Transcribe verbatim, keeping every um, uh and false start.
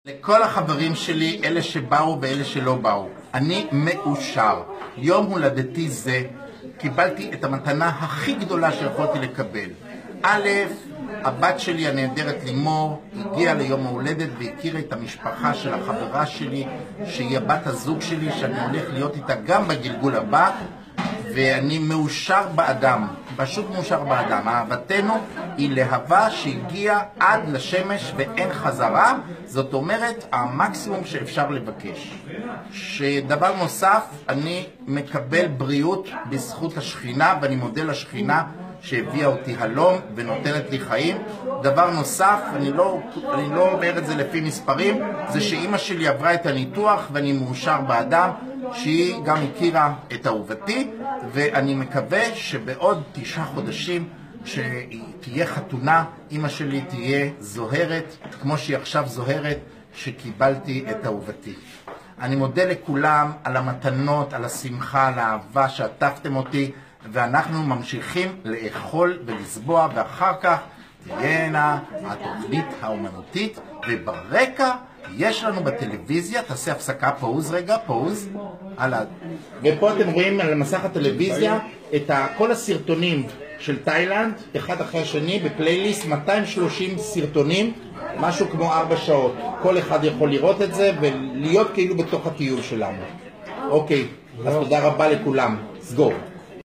לכל החברים שלי, אלה שבאו ואלה שלא באו, אני מאושר. יום הולדתי זה קיבלתי את המתנה הכי גדולה שיכולתי לקבל. א', הבת שלי הנהדרת לימור הגיעה ליום ההולדת והכירה את המשפחה של החברה שלי, שהיא הבת הזוג שלי, שאני הולך להיות איתה גם בגלגול הבא, ואני מאושר באדם, פשוט מאושר באדם. אהבתנו היא להבה שהגיעה עד לשמש ואין חזרה, זאת אומרת המקסימום שאפשר לבקש. שדבר נוסף, אני מקבל בריאות בזכות השכינה, ואני מודה לשכינה שהביאה אותי הלום ונותנת לי חיים. דבר נוסף, אני לא, אני לא אומר את זה לפי מספרים, זה שאימא שלי עברה את הניתוח ואני מאושר באדם שהיא גם הכירה את אהובתי, ואני מקווה שבעוד תשעה חודשים שתהיה חתונה, אמא שלי תהיה זוהרת כמו שהיא עכשיו זוהרת שקיבלתי את אהובתי. אני מודה לכולם על המתנות, על השמחה, על האהבה שעטפתם אותי, ואנחנו ממשיכים לאכול ולסבוע, ואחר כך תהיינה התוכנית האומנותית, וברקע יש לנו בטלוויזיה, תעשה הפסקה, פוז רגע, פוז, הלאה. ופה אתם רואים על מסך הטלוויזיה את כל הסרטונים של תאילנד, אחד אחרי השני, בפלייליסט, מאתיים ושלושים סרטונים, משהו כמו ארבע שעות. כל אחד יכול לראות את זה ולהיות כאילו בתוך הטיול שלנו. אוקיי, אז תודה רבה לכולם. סגור.